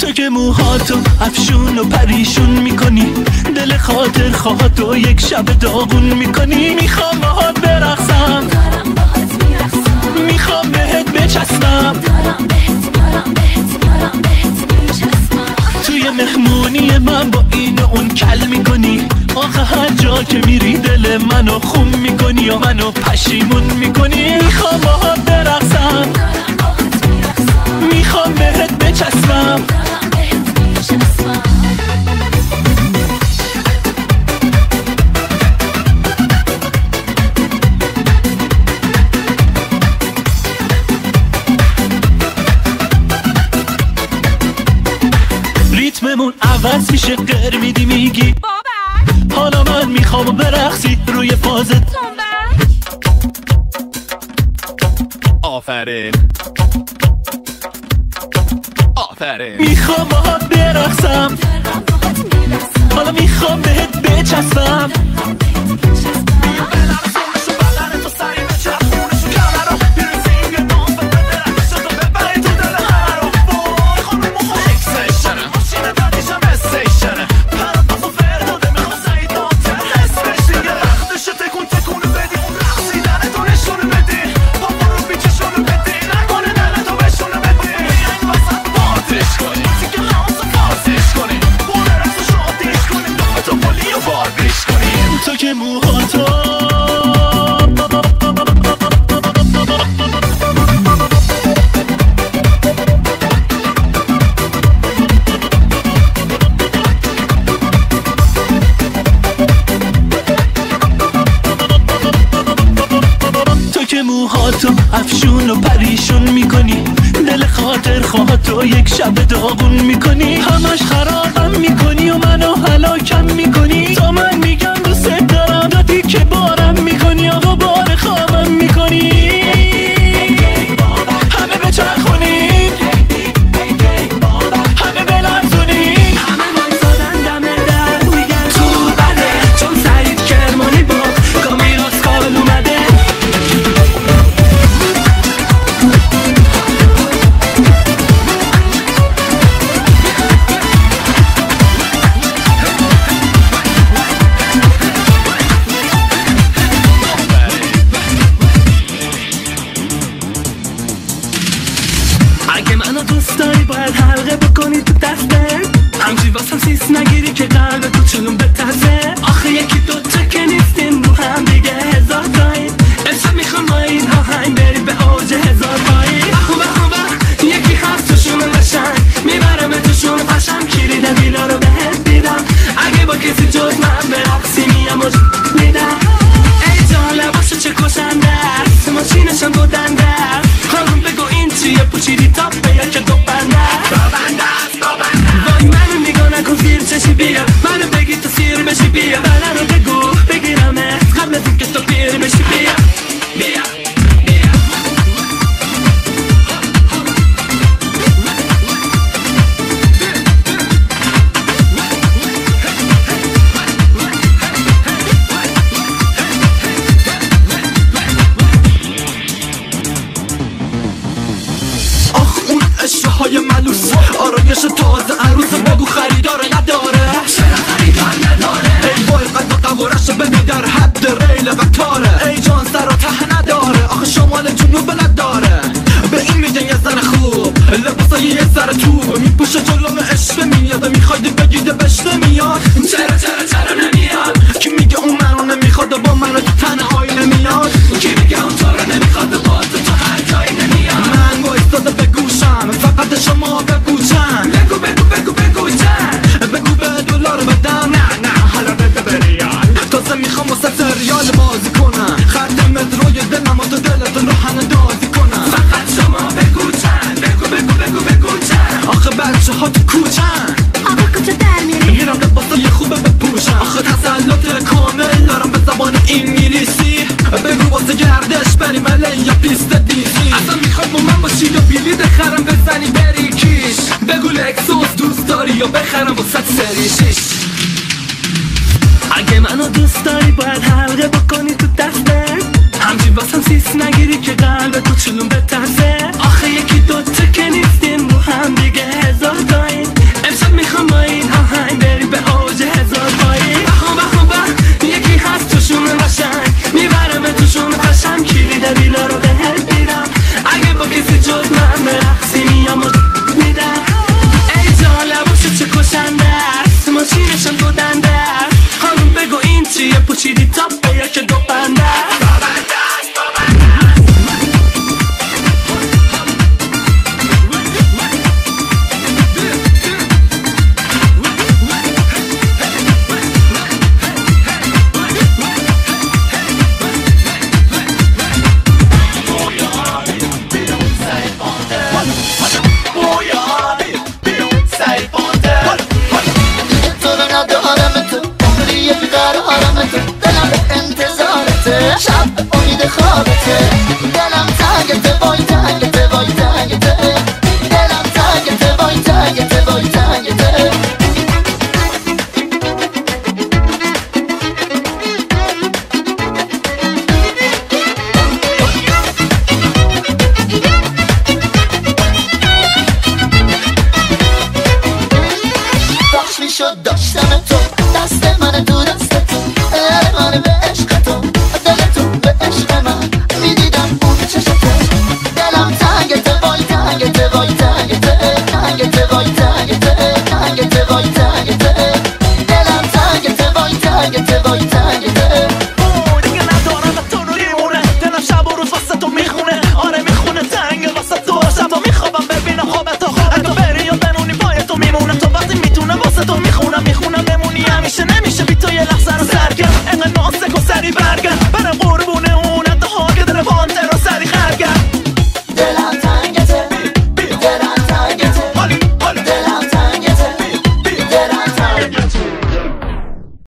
تو که موهاتو افشون و پریشون میکنی، دل خاطر خواهاتو یک شب داغون میکنی. میخوام باهات برقصم، میخوام بهت بچسبم، توی مهمونی من با این و اون کل میکنی. آخه هر جا که میری دل منو خون میکنی و منو پشیمون میکنی. میخوام باهات برقصم، میخوام بهت بچسبم. ریتممون عوض میشه، غیر میدی میگی حالا من میخوام برقصی روی فازت. آفرین آفرین. میخوام باهات برقصم، حالا میخوام بهت بچسبم. تو که موهاتو موهاتو افشون و پریشون میکنی، دل خاطر خواهاتو یک شب داغون میکنی. همش خرابم میکنی و منو هلاکم میکنی. تا من میگم دوست دارم راتی که بارم میکنی. آقا بار خوابم میکنی. همه بچرخونین، همه بلرزونین، همه وایسادن دم در میگن تو بده، چون سعید کرمانی با کامیراس کال اومده. اگه منو دوست داری باید حلقه بکنی تو دستت، همچی واسم سیس نگیری که قلب تو چلون بتزه. آخه یکی دوتا که نیستین رو هم دیگه هزار تاییم. امشب میخوام با این آهنگ بری به اوج هزار پایین. بخو یکی هست توشون قشنگ، میبرم توشون پشم کلید ویلا رو بهت دیدم. اگه با کسی جز من برقصی میام و میدم. ای جان لباشو چه کشنده است، ماشینشم بودنده است. خانم بگو این چیه پوچیدی تاپه یا که دو بنده است. وای منو نگاه نکن زیر چشی بیا، منو بگی تو سیر بشی بیا. بله رو بگو بگیرمه قبل از این که تو پیر بشی بیا بیا. اشتهای ملوس آرایش تازه عروس بگو خریداره نداره. چرا خریدار نداره؟ ای وای قد و قوارش رو ببین در حد ریل قطاره. ای جان سر و ته نداره، آخه شمال جنوب نداره. به این میگن یه سر خوب، لباسای یه سر توب میپوشه جلوم عشق میاد. میخوایدی بگیده بشته میاد. چرا نمیاد؟ کی میگه اون منو نمیخواد و با منو تو تنهایی نمیاد؟ کی میگه اون تو رو نمیخواد و با تو هر جایی نمیاد؟ من وایستاده به گوشم فقط شما بگو چند. بگو چند. بگو به دلار بدم. نه حالا بده به ریال. تازه میخوام واسه سریال بازی کنم. خط متروی دلم و تو دلتون رو هندازی کنم. فقط شما بگو چند. بگو چند. آخه بچه ها تو کوچن. آقا کجا در میری؟ میرم لباسای خوبه بپوشم. آخه تسلط کامل دارم به زبان انگلیسی. بگو واسه گردش بریم یا پیست دیزی. اصلا میخواد با من باشی یا بیلی بخرم بزنی بری کیش. بگو لکسوس دوست داری یا بخرم با 100 سری 6. اگه منو دوست داری باید حلقه بکنی تو دستت، همچی واسم سیس نگیری که قلب تو چلون بترسه.